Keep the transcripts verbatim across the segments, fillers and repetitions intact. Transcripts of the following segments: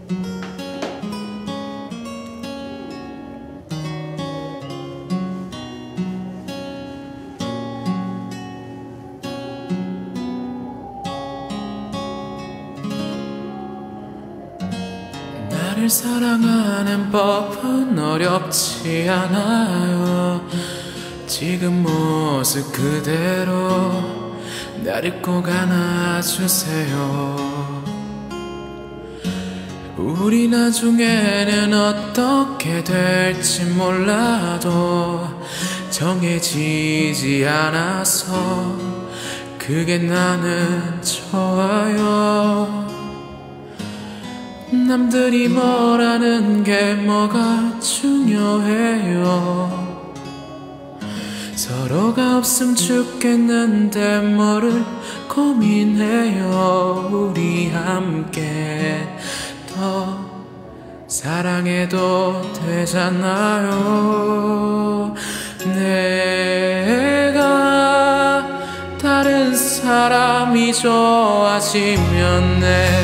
나를 사랑하는 법은 어렵지 않아요. 지금 모습 그대로 나를 꼭 안아주세요. 우리 나중에는 어떻게 될지 몰라도 정해지지 않아서 그게 나는 좋아요. 남들이 뭐라는 게 뭐가 중요해요. 서로가 없음 죽겠는데 뭐를 고민해요. 우리 함께 더 사랑해도 되잖아요. 내가 다른 사람이 좋아지면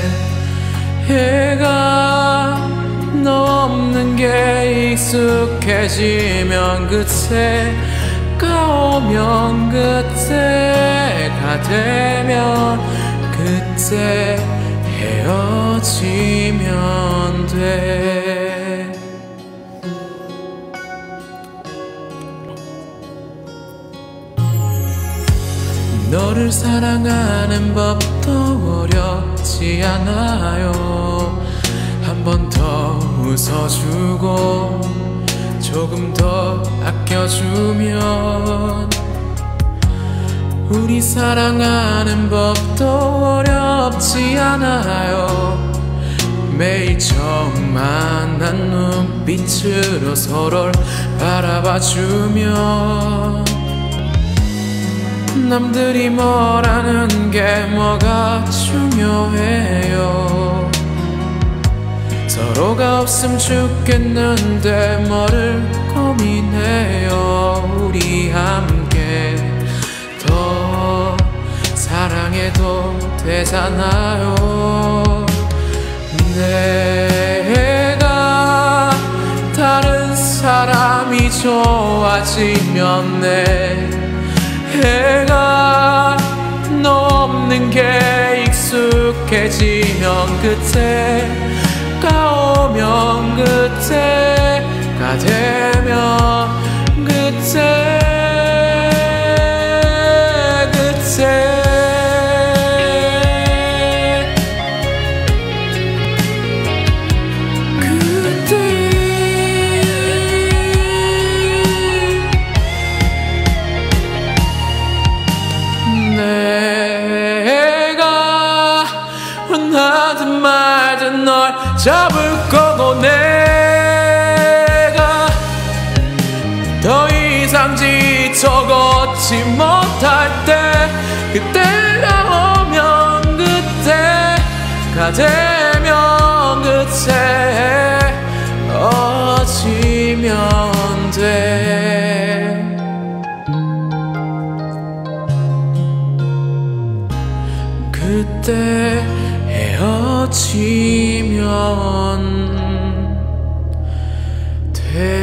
내가 너 없는 게 익숙해지면 그때가 오면 그때가 되면 그때 헤어지면 돼. 너를 사랑하는 법도 어렵지 않아요. 한 번 더 웃어주고 조금 더 아껴주면 우리 사랑하는 법도 어렵지 않아요. 매일 처음 만난 눈빛으로 서로를 바라봐주면 남들이 뭐라는 게 뭐가 중요해요. 서로가 없음 죽겠는데 뭐를 고민해요. 우리 함께 더 사랑해도 되잖아요. 내가 다른 사람이 좋아지면 내가 너 없는 게 익숙해지면 그때가 오면 그때가 되면 그때 그때 원하든 말든 널 잡을 거고 내가 더 이상 지쳐 걷지 못할 때 그때가 오면 그때가 되면 그때 어지면 돼. 그때 헤어지면 돼.